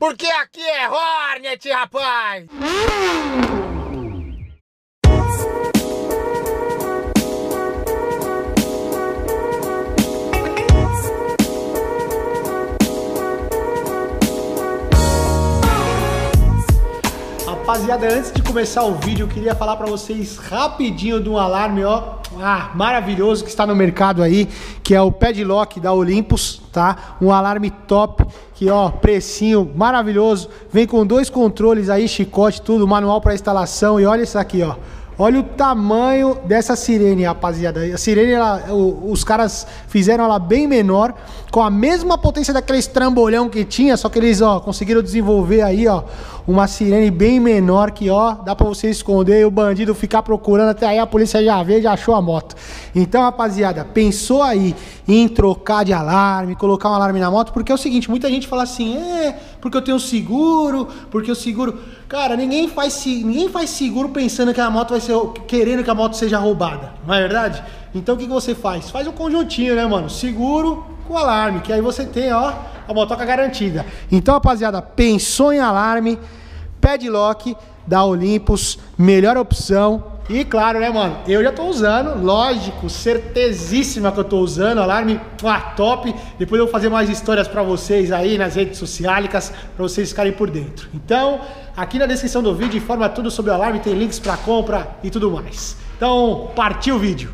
Porque aqui é Hornet, rapaz! Rapaziada, antes de começar o vídeo, eu queria falar pra vocês rapidinho de um alarme, ó, maravilhoso que está no mercado aí, que é o Padlock da Olympus, tá? Um alarme top, que ó, precinho maravilhoso, vem com 2 controles aí, chicote, tudo, manual para instalação, e olha isso aqui, ó. Olha o tamanho dessa sirene, rapaziada. A sirene, os caras fizeram ela bem menor, com a mesma potência daqueles trambolhão que tinha, só que eles, ó, conseguiram desenvolver aí, ó, uma sirene bem menor que, ó, dá pra você esconder e o bandido ficar procurando, até aí a polícia já vê, já achou a moto. Então, rapaziada, pensou aí em trocar de alarme, colocar um alarme na moto, porque é o seguinte, muita gente fala assim, porque eu tenho seguro, porque o seguro... Cara, ninguém faz seguro pensando que a moto vai ser, querendo que a moto seja roubada, não é verdade? Então o que você faz? Faz um conjuntinho, né, mano? Seguro com alarme, que aí você tem, ó, a motoca garantida. Então, rapaziada, pensou em alarme, Padlock da Olympus, melhor opção. E claro, né, mano, eu já tô usando, lógico, certezíssima que eu tô usando, alarme top. Depois eu vou fazer mais histórias pra vocês aí nas redes sociais, pra vocês ficarem por dentro. Então, aqui na descrição do vídeo informa tudo sobre o alarme, tem links pra compra e tudo mais. Então, partiu o vídeo.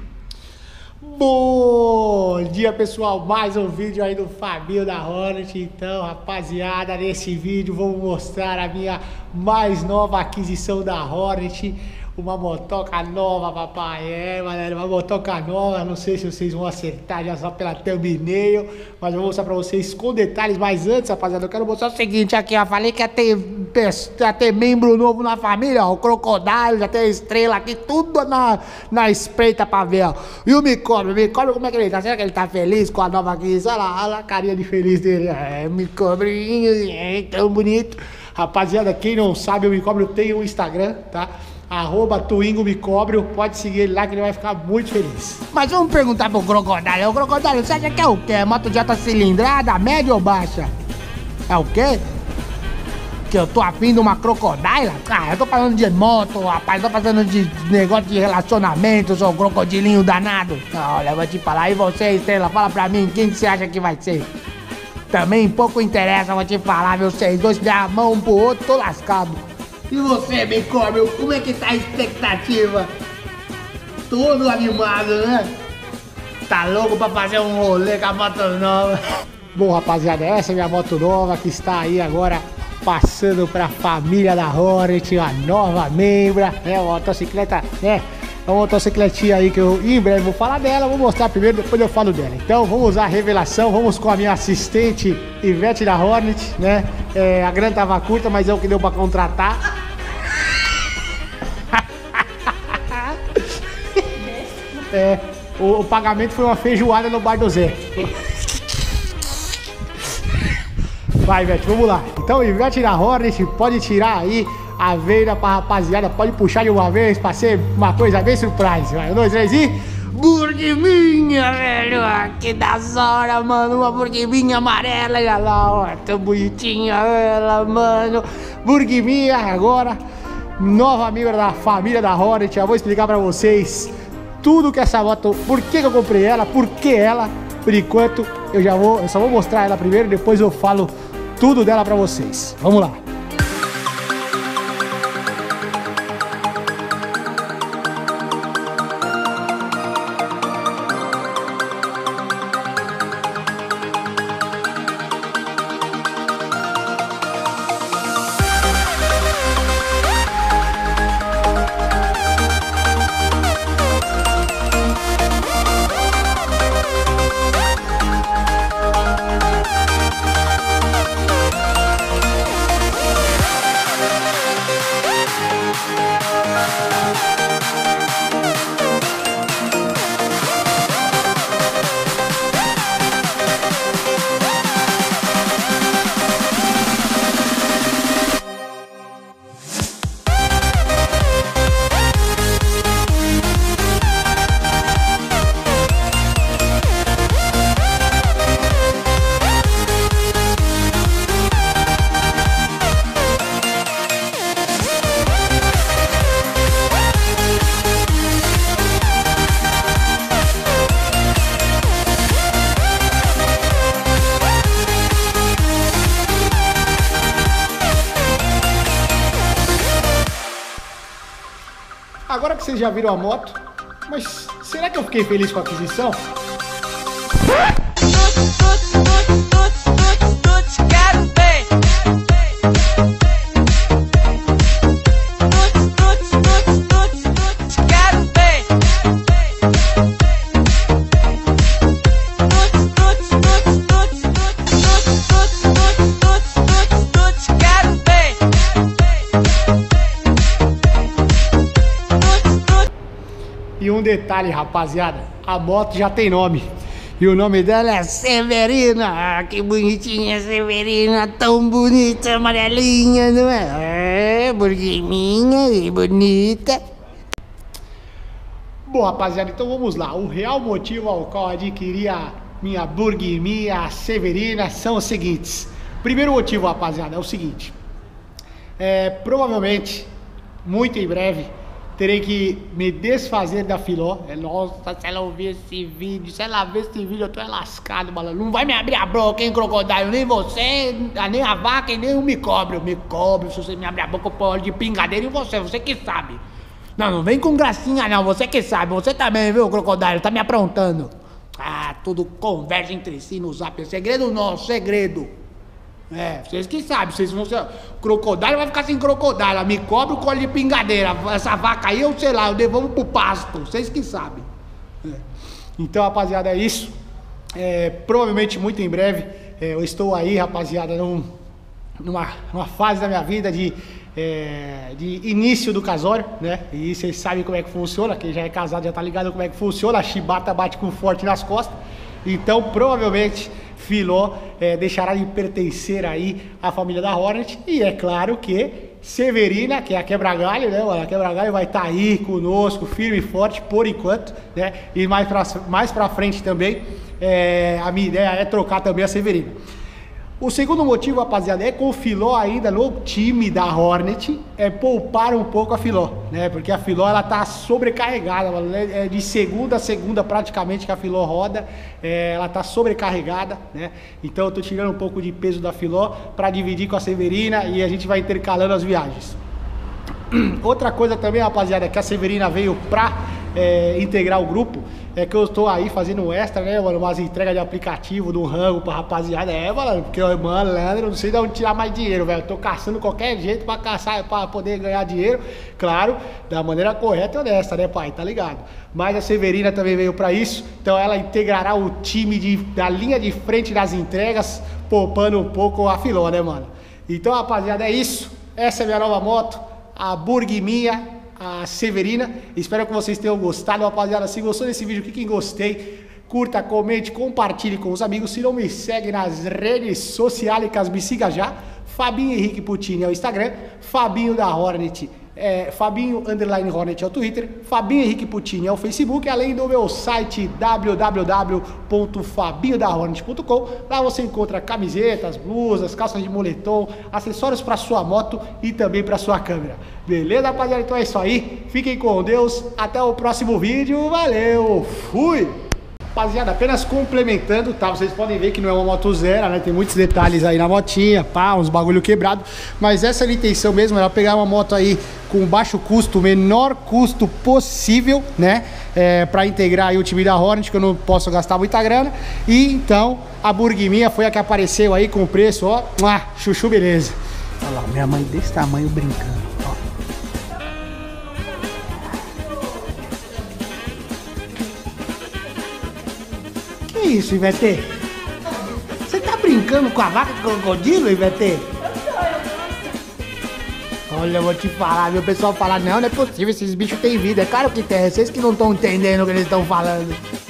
Bom dia, pessoal, mais um vídeo aí do Fabinho da Hornet. Então, rapaziada, nesse vídeo vou mostrar a minha mais nova aquisição da Hornet. Uma motoca nova, papai, galera, uma motoca nova, não sei se vocês vão acertar já só pela thumbnail, mas eu vou mostrar pra vocês com detalhes. Mas antes, rapaziada, eu quero mostrar o seguinte aqui, ó, falei que ia ter membro novo na família, ó, o Crocodile, já tem a estrela aqui, tudo na espreita pra ver, ó. E o Micóbrio, como é que ele tá? Será que ele tá feliz com a nova aquisição? Olha a carinha de feliz dele, Micóbrio, tão bonito. Rapaziada, quem não sabe, o Micóbrio tem um Instagram, tá? @twingomicóbrio, pode seguir ele lá que ele vai ficar muito feliz. Mas vamos perguntar pro Crocodile. O Crocodile, você acha que é o quê? Moto de alta cilindrada, média ou baixa? É o quê? Que eu tô afim de uma Crocodile? Ah, eu tô falando de moto, rapaz, tô falando de negócio de relacionamento, seu crocodilinho danado. Olha, eu vou te falar, e você, Estrela, fala pra mim, quem que você acha que vai ser? Também pouco interessa, vou te falar, meu, vocês dois se der a mão um pro outro, tô lascado. E você, Micóbrio, como é que tá a expectativa? Todo animado, né? Tá louco pra fazer um rolê com a moto nova? Bom, rapaziada, essa é a minha moto nova que está aí agora passando pra família da Hornet, a nova membra, né? Uma motocicleta, né? É uma motocicletinha aí que eu em breve vou falar dela, vou mostrar primeiro, depois eu falo dela. Então vamos usar a revelação, vamos com a minha assistente Ivete da Hornet, né? A grana tava curta, mas é o que deu pra contratar. O pagamento foi uma feijoada no bar do Zé. Vai, Ivete, vamos lá. Então, Ivete da Hornet, pode tirar aí a veia pra rapaziada, pode puxar de uma vez pra ser uma coisa bem surprise. Vai, 1, 2, 3 e... Burguiminha, velho, que das horas, mano, uma burguiminha amarela, olha lá, ó, tão bonitinha ela, mano. Burguiminha agora, nova membro da família da Hornet. Eu vou explicar pra vocês tudo que essa moto, por que eu comprei ela, por que ela. Por enquanto, eu só vou mostrar ela primeiro, depois eu falo tudo dela pra vocês. Vamos lá. Agora que vocês já viram a moto, mas será que eu fiquei feliz com a aquisição? E um detalhe, rapaziada, a moto já tem nome. E o nome dela é Severina. Ah, que bonitinha, Severina, tão bonita, amarelinha, não é? É, burguiminha e bonita. Bom, rapaziada, então vamos lá. O real motivo ao qual adquiri a minha burguimia, a Severina, são os seguintes. Primeiro motivo, rapaziada, é o seguinte. Provavelmente, muito em breve, terei que me desfazer da Filó. Nossa, se ela ouvir esse vídeo, se ela ver esse vídeo, eu tô lascado, malandro. Não vai me abrir a boca, hein, crocodilo? Nem você, nem a vaca e nem o me cobre. Eu me cobre, se você me abrir a boca, eu pôr óleo de pingadeira em você que sabe. Não vem com gracinha não, você que sabe. Você também, viu, crocodilo? Tá me aprontando. Ah, tudo conversa entre si no zap. É segredo nosso, segredo. Vocês que sabem, crocodilo vai ficar sem crocodilo, me cobre o colo de pingadeira, essa vaca aí eu sei lá, eu devolvo pro pasto, vocês que sabem. Então, rapaziada, é isso. Provavelmente muito em breve eu estou aí, rapaziada, numa fase da minha vida de início do casório, né? E vocês sabem como é que funciona, quem já é casado já tá ligado como é que funciona, a chibata bate com forte nas costas. Então, provavelmente, Filó deixará de pertencer aí à família da Hornet. E é claro que Severina, que é a quebra-galho, né, mano? A quebra-galho vai estar aí conosco, firme e forte, por enquanto, né? E mais pra frente também, a minha ideia é trocar também a Severina. O segundo motivo, rapaziada, é com o Filó ainda no time da Hornet, poupar um pouco a Filó, né? Porque a Filó, ela tá sobrecarregada, mano, de segunda a segunda praticamente que a Filó roda, ela tá sobrecarregada, né? Então eu tô tirando um pouco de peso da Filó para dividir com a Severina e a gente vai intercalando as viagens. Outra coisa também, rapaziada, que a Severina veio pra integrar o grupo, é que eu estou aí fazendo um extra, né, mano, umas entregas de aplicativo do rango pra rapaziada, mano, porque eu, malandro, não sei de onde tirar mais dinheiro, velho, eu tô caçando qualquer jeito pra poder ganhar dinheiro, claro, da maneira correta e honesta, né, pai, tá ligado? Mas a Severina também veio pra isso, então ela integrará o time da linha de frente das entregas, poupando um pouco a Filó, né, mano? Então, rapaziada, é isso, essa é a minha nova moto, a burguiminha, a Severina. Espero que vocês tenham gostado, rapaziada. Se gostou desse vídeo, clique em gostei, curta, comente, compartilhe com os amigos. Se não me segue nas redes sociais, me siga já. Fabinho Henrique Puccini é o Instagram, Fabinho da Hornet, Fabinho_Hornet é o Twitter, Fabinho Henrique Puccini é o Facebook, além do meu site www.fabinhodahornet.com. Lá você encontra camisetas, blusas, calças de moletom, acessórios para sua moto e também para sua câmera. Beleza, rapaziada? Então é isso aí. Fiquem com Deus. Até o próximo vídeo. Valeu. Fui! Rapaziada, apenas complementando, tá? Vocês podem ver que não é uma moto zero, né? Tem muitos detalhes aí na motinha, pá, uns bagulho quebrado. Mas essa é a intenção mesmo, era pegar uma moto aí com baixo custo, o menor custo possível, né? Pra integrar aí o time da Hornet, que eu não posso gastar muita grana. E então, a burguiminha foi a que apareceu aí com o preço, ó. Chuchu, beleza. Olha lá, minha mãe desse tamanho brincando, ó. Que isso, Ivete? Você tá brincando com a vaca de crocodilo, Ivete? Olha, eu vou te falar, viu? O pessoal fala, não é possível, esses bichos têm vida. É claro que tem, vocês que não estão entendendo o que eles estão falando.